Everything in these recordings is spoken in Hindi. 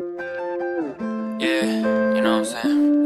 Yeah, you know what I'm saying?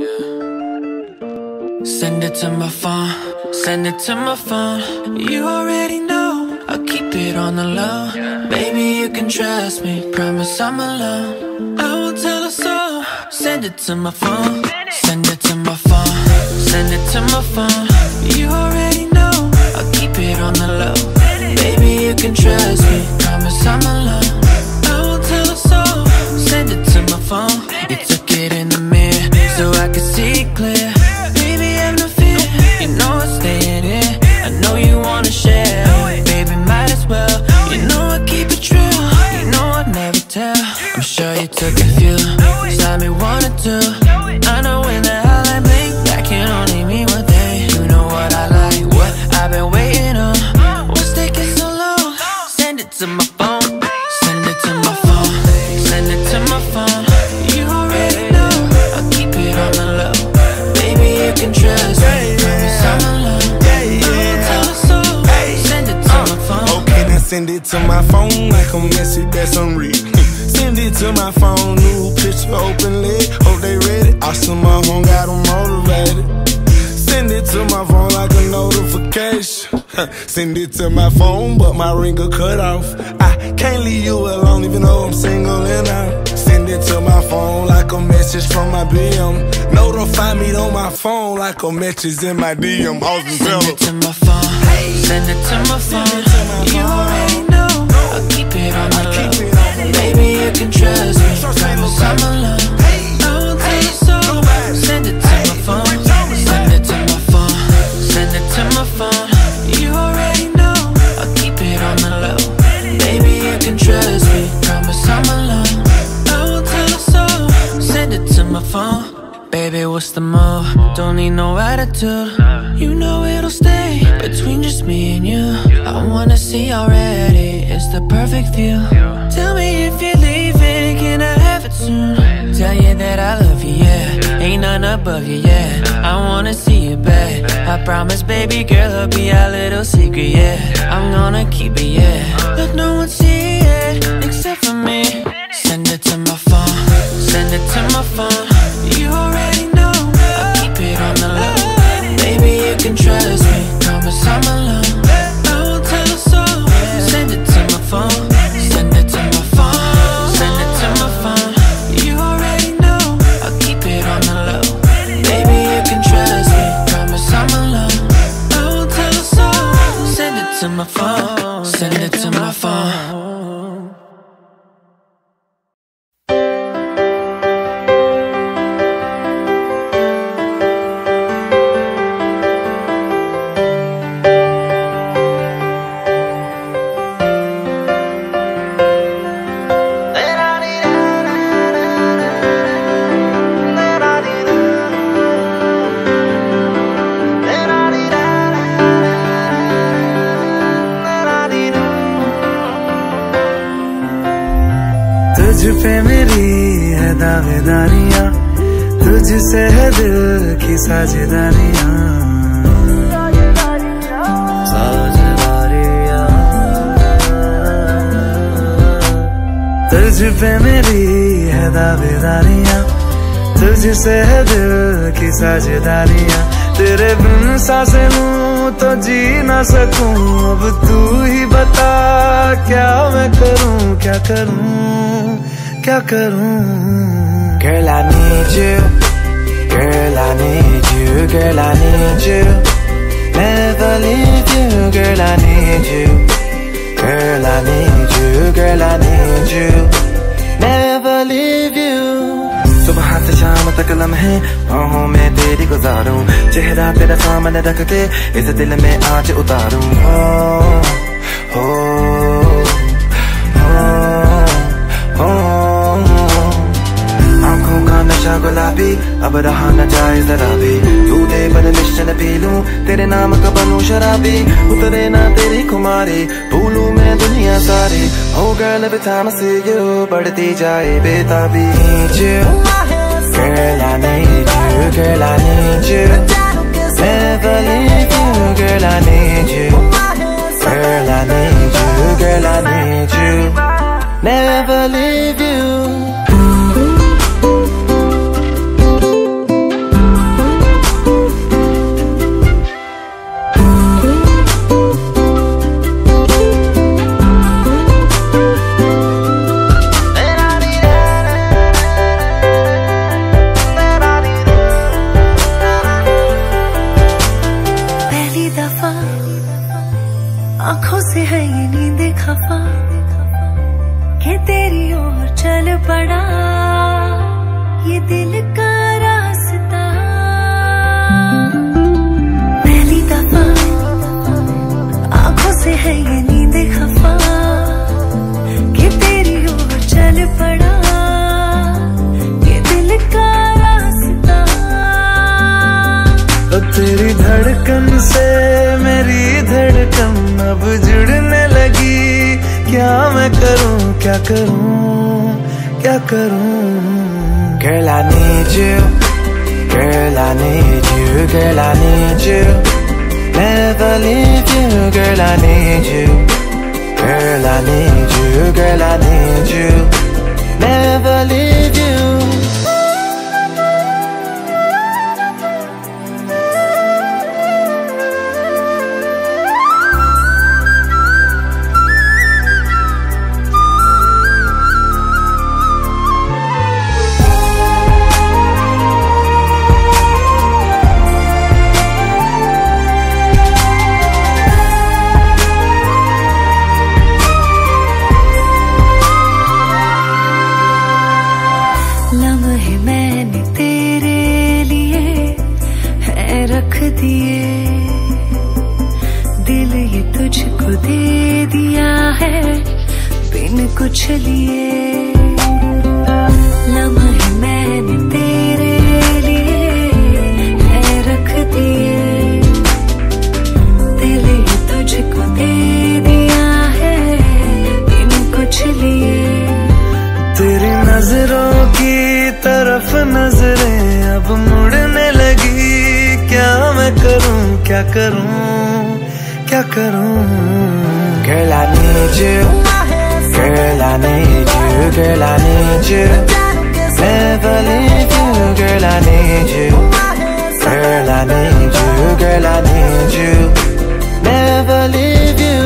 Yeah. Send it to my phone, send it to my phone. You already know, I'll keep it on the low. Baby, you can trust me, promise I'm alone. I won't tell a soul. Send it to my phone, send it to my phone, send it to my phone. You already know, I'll keep it on the low. Baby, you can trust me, promise I'm alone. I won't tell a soul. Send it to my phone. You took it in the mirror so I could see clear. Baby, have no fear, you know I'm staying here. I know you wanna share, baby, might as well. You know I keep it true, you know I'd never tell. I'm sure you took a few, saw me wanna do. I know when the hell I blink, that can only mean one thing. You know what I like, what I've been waiting on. What's taking so long? Send it to my phone, send it to my phone, send it to my phone. You already know, I'll keep it on the low. Baby, you can trust me, promise I'm alone. I won't tell a soul. Send it to my phone. Okay, now send it to my phone like a message that's unread. Send it to my phone, new picture, open lid. Hope they ready. Awesome, my home got them motivated. Send it to my phone like a notification. Send it to my phone, but my ringer cut off. I can't leave you alone even though I'm single and out. Send it to my phone like a message from my BM. Notify me on my phone like a message in my DM. Send it to my phone, send it to my phone. You already know, I'll keep it on the low. Baby, you can trust me, promise I'm alone. I won't tell you so. Send it to my phone, send it to my phone, send it to my phone. You already know, I'll keep it on the low. Baby, you can trust me, promise I'm alone. I won't tell a soul. Send it to my phone. Baby, what's the move? Don't need no attitude. You know it'll stay between just me and you. I wanna see already, it's the perfect view. Tell me if you're leaving, can I have it soon? Tell you that I love you, yeah. Ain't none above you, yeah. I wanna see you back. I promise, baby girl, it'll be our little secret, yeah. I'm gonna keep it, yeah. Let no one see it except for me. Send it to my phone, send it to my phone. You already know, I'll keep it on the low. Baby, you can trust me, promise I'm alone. I won't tell a soul. Send it to my phone, send it to my phone, send it to my phone. You already know, I'll keep it on the low. Baby, you can trust me, promise I'm alone. I won't tell a soul. Send it to my phone, send it to my phone. तुझ पे मेरी है दावेदारियां, तुझसे है दिल की साझेदारियां। तुझ पे मेरी है दावेदारियां, तुझसे है दिल की साझेदारियां। तेरे बिन सांसें लूं तो जी ना सकूं। अब तू ही बता क्या मैं करूं, क्या करूं, क्या करूं। Girl, I need you, girl, I need you, girl, I need you. Never leave you, girl, I need you, girl, I need you, girl, I need you. Never leave you. सुबह से शाम तक लम्हे बाहों में तेरी गुजारूं, चेहरा तेरा सामने रख के इस दिल में आँच उतारूं। हो हो हो हो आँखों का नशा गुलाबी अब रहा न जाए जरा भी। तू दे परमिशन पी लूं, तेरे नाम का बनूं शराबी। उतरे ना तेरी खुमारी, भूलूं मैं दुनिया सारी। Oh girl, every time I see you बढ़ती जाए बेताबी। Girl, I need you, girl, I need you. Never leave you, girl, I need you. Girl, I need you, girl, I need you. Never leave you. क्या करूं, क्या करूं? Girl, I need you. Girl, I need you. Girl, I need you. Never leave you. Girl, I need you. Girl, I need you. Girl, I need you. Never leave you. लम्हे मैंने तेरे लिए है रख दिए, दिल ये तुझको दे दिया है बिन कुछ लिए। लम्हे मैंने तेरे लिए है रख दिए, दिल ये तुझको दे दिया है बिन कुछ लिए। तेरी नजरों की तरफ नजरें अब मुड़ने लगी, क्या मैं करूं, क्या करूं, क्या करूं? Girl, I need you. Girl, I need you. Girl, I need you. Never leave you. Girl, I need you. Girl, I need you. Girl, I need you. Never leave you.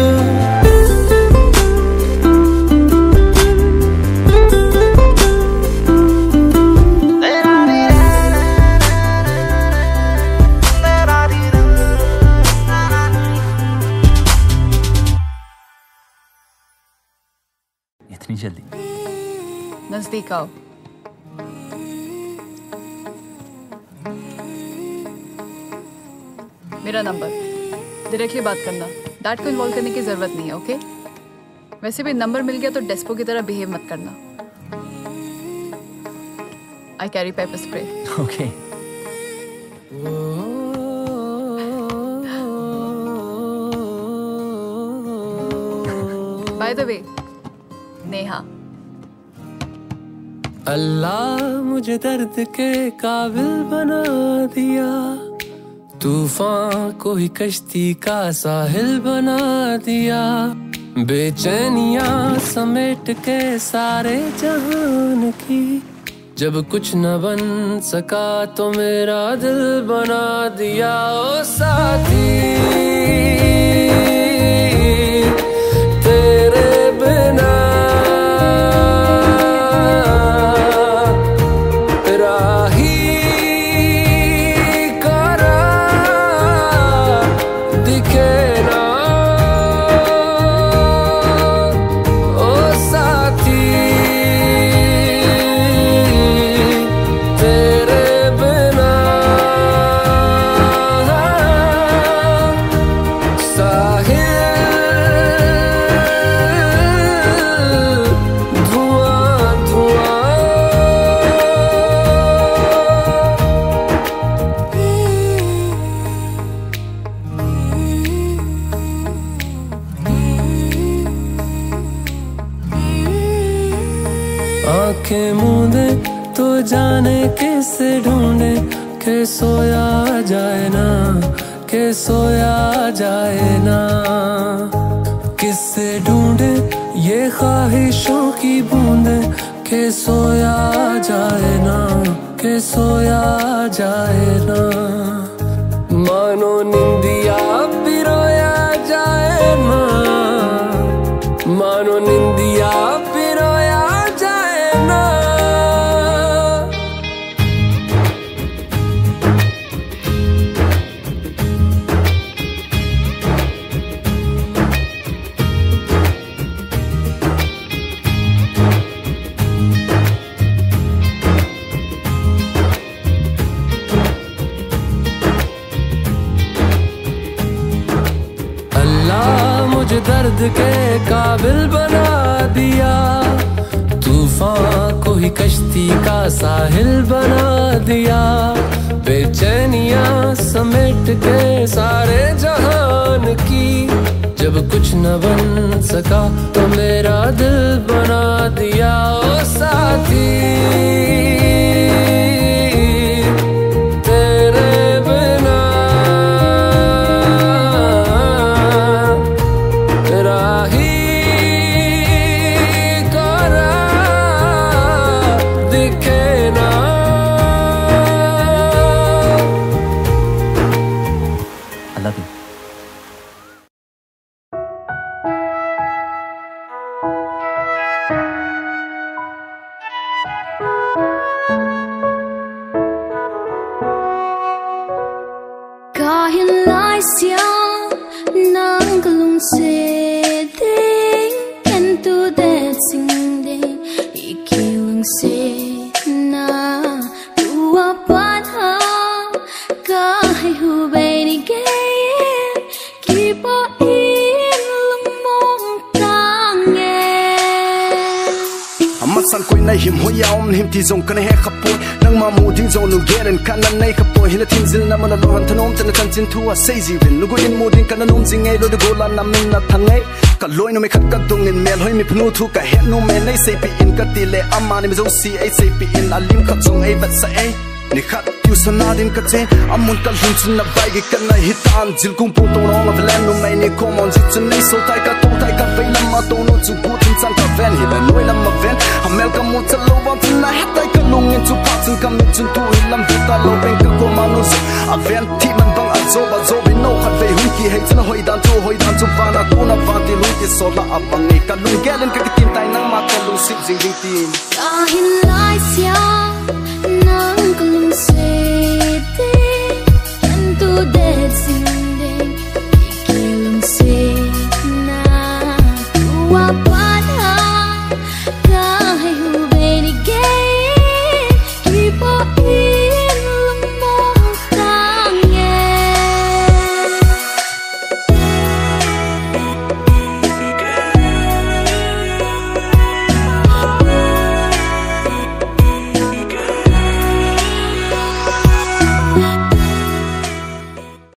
इतनी जल्दी? नजदीक आओ। मेरा नंबर, डायरेक्टली बात करना, डैड को इन्वॉल्व करने की जरूरत नहीं है, ओके? वैसे भी नंबर मिल गया तो डेस्पो की तरह बिहेव मत करना। I carry pepper spray. Okay. By the way, Neha. Allah मुझे दर्द के काबिल बना दिया, तूफान को ही कश्ती का साहिल बना दिया, बेचैनियां समेट के सारे जहान की, जब कुछ न बन सका तो मेरा दिल बना दिया। ओ साथी तेरे बिना राही करा दिखे ना। ओ साथी तेरे बिना साहिल धुआं धुआं। आंखें मूंदे तो जाने किसे ढूंढे, के सोया जाए ना, के सोया जाए ना। किससे ढूंढे ये ख्वाहिशों की बूंदे, के सोया जाए ना, के सोया जाए ना। मानो निंदिया भी रोया जाए ना, मानो निंदिया भी रोया जाए ना। मुझे दर्द के काबिल बना दिया, तूफान को ही कश्ती का साहिल बना दिया, बेचैनियां समेट के सारे जहान की, जब जब कुछ न बन सका तो मेरा दिल बना दिया ओ साथी तेरे बिना राही कोरा दिखे ना I love you. Kahit laisya nang galung se ding kentu de sing ding ikilang se na tua pat ha kahit hubay ni gay kipa in lung mong tange Amasan ko'y na him hoyaom him ti zong kana he kapoy nang mamu ding zong nu geren kana nay kapoy hila tinzil na manalohan tanom tana tanchin tuwa say zivin luguin mo ding kana num zingay lo de gola na min na thangay ka loy no me khat ka dung in mel hoy mi phnu thu ka he no me nay say pi in ka tile amani mi zo si ai say pi in alim khat zong ai bat sa ai ni khat tu sanadin ka che amun kal hun chun na bai ge kana hitan jil kum pu to no ma velan no me ni common jit chun nei so tai ka ve lam ma to no chu gu tin sang ka ven hi ben noi lam ma ven amel ka mu chalo wa tin na het tai ka lung in chu pa chun kam mi chun tu hi lam ta lo ben ka ko ma no a ven ti man bang a zo bi no khat ve hun ki hei chun hoi dan chu pa na ku na va ti lu ki so la a bang ni ka lung gelen ka tin tai nang ma ka lu sip jing tin kahit